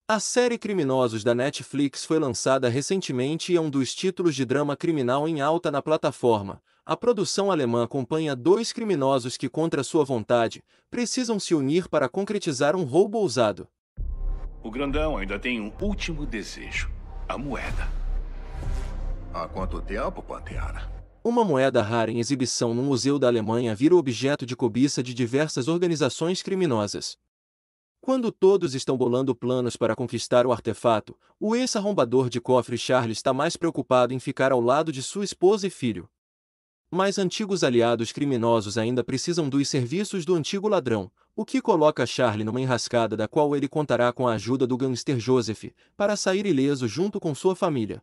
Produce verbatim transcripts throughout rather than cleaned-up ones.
A série Criminosos da Netflix foi lançada recentemente e é um dos títulos de drama criminal em alta na plataforma. A produção alemã acompanha dois criminosos que, contra sua vontade, precisam se unir para concretizar um roubo ousado. O grandão ainda tem um último desejo: a moeda. Há quanto tempo, Pantera? Uma moeda rara em exibição no Museu da Alemanha vira objeto de cobiça de diversas organizações criminosas. Quando todos estão bolando planos para conquistar o artefato, o ex-arrombador de cofre Charlie está mais preocupado em ficar ao lado de sua esposa e filho. Mas antigos aliados criminosos ainda precisam dos serviços do antigo ladrão, o que coloca Charlie numa enrascada da qual ele contará com a ajuda do gangster Joseph, para sair ileso junto com sua família.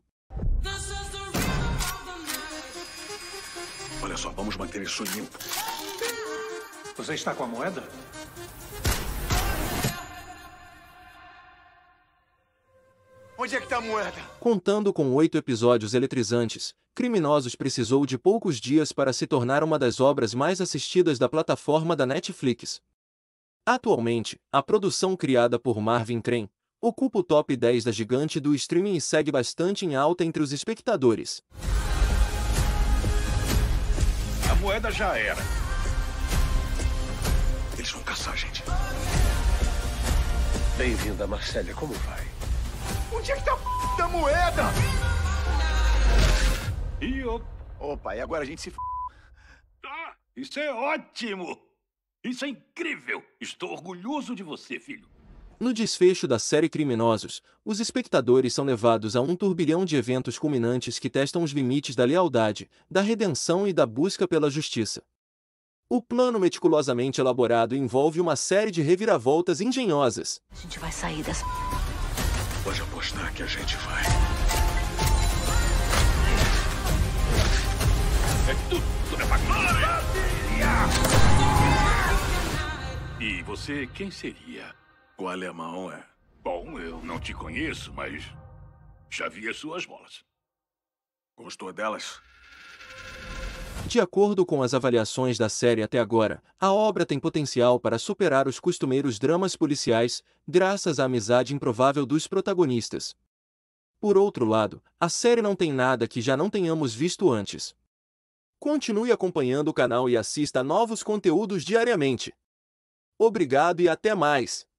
Olha só, vamos manter isso limpo. Você está com a moeda? Onde é que tá a moeda? Contando com oito episódios eletrizantes, Criminosos precisou de poucos dias para se tornar uma das obras mais assistidas da plataforma da Netflix. Atualmente, a produção criada por Marvin Tren ocupa o top dez da gigante do streaming e segue bastante em alta entre os espectadores. A moeda já era. Eles vão caçar a gente. Bem-vinda, Marcélia. Como vai? Onde é que tá a p... da moeda? E eu... Opa, e agora a gente se f... Ah, isso é ótimo! Isso é incrível! Estou orgulhoso de você, filho. No desfecho da série Criminosos, os espectadores são levados a um turbilhão de eventos culminantes que testam os limites da lealdade, da redenção e da busca pela justiça. O plano meticulosamente elaborado envolve uma série de reviravoltas engenhosas. A gente vai sair dessa... Pode apostar que a gente vai. É tudo nessa glória! E você, quem seria? O alemão é... Bom, eu não te conheço, mas já vi as suas bolas. Gostou delas? De acordo com as avaliações da série até agora, a obra tem potencial para superar os costumeiros dramas policiais, graças à amizade improvável dos protagonistas. Por outro lado, a série não tem nada que já não tenhamos visto antes. Continue acompanhando o canal e assista a novos conteúdos diariamente. Obrigado e até mais!